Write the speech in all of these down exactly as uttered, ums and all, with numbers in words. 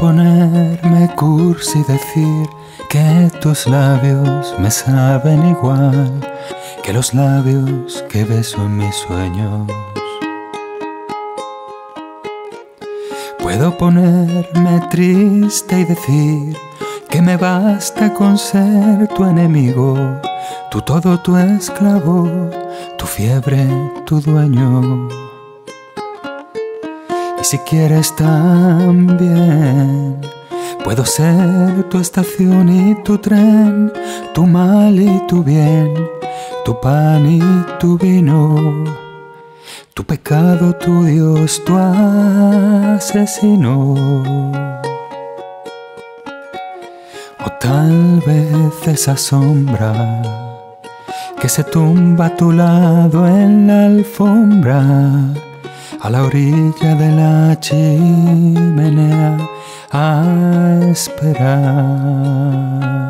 ponerme cursi y decir que tus labios me saben igual que los labios que beso en mis sueños. Puedo ponerme triste y decir que me basta con ser tu enemigo, tu todo, tu esclavo, tu fiebre, tu dueño. Y si quieres también, puedo ser tu estación y tu tren, tu mal y tu bien, tu pan y tu vino, tu pecado, tu Dios, tu asesino. O tal vez esa sombra que se tumba a tu lado en la alfombra, a la orilla de la chimenea, a esperar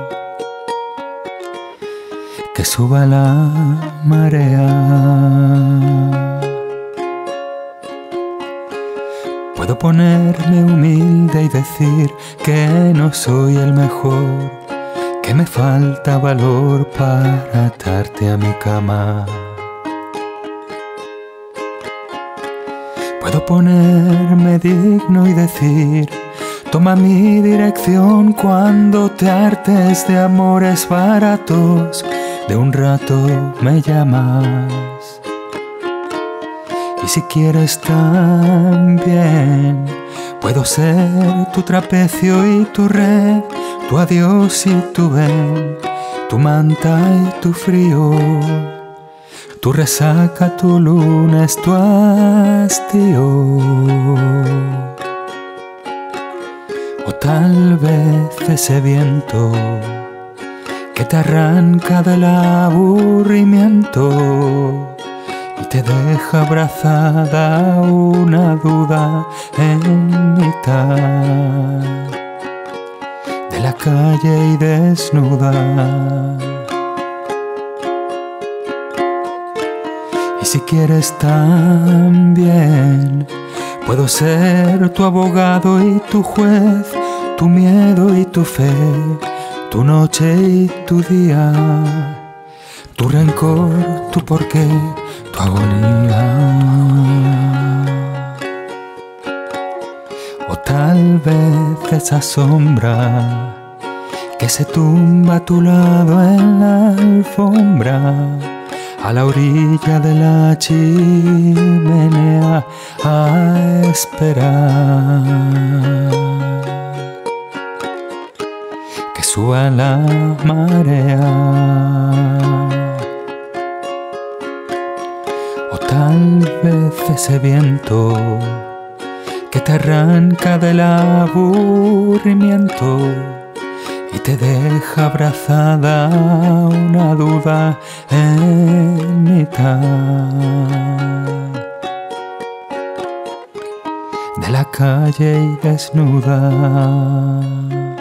que suba la marea. Puedo ponerme humilde y decir que no soy el mejor, que me falta valor para atarte a mi cama. Puedo ponerme digno y decir, toma mi dirección cuando te hartes de amores baratos, de un rato me llamas. Y si quieres también, puedo ser tu trapecio y tu red, tu adiós y tu ven, tu manta y tu frío, tu resaca, tu lunes, tu hastío. O tal vez ese viento que te arranca del aburrimiento y te deja abrazada una duda en mitad de la calle y desnuda. Y si quieres también, puedo ser tu abogado y tu juez, tu miedo y tu fe, tu noche y tu día, tu rencor, tu porqué, tu agonía. O tal vez esa sombra que se tumba a tu lado en la alfombra, a la orilla de la chimenea, a esperar que suba la marea. O tal vez ese viento que te arranca del aburrimiento y te deja abrazada una duda en mitad de la calle y desnuda.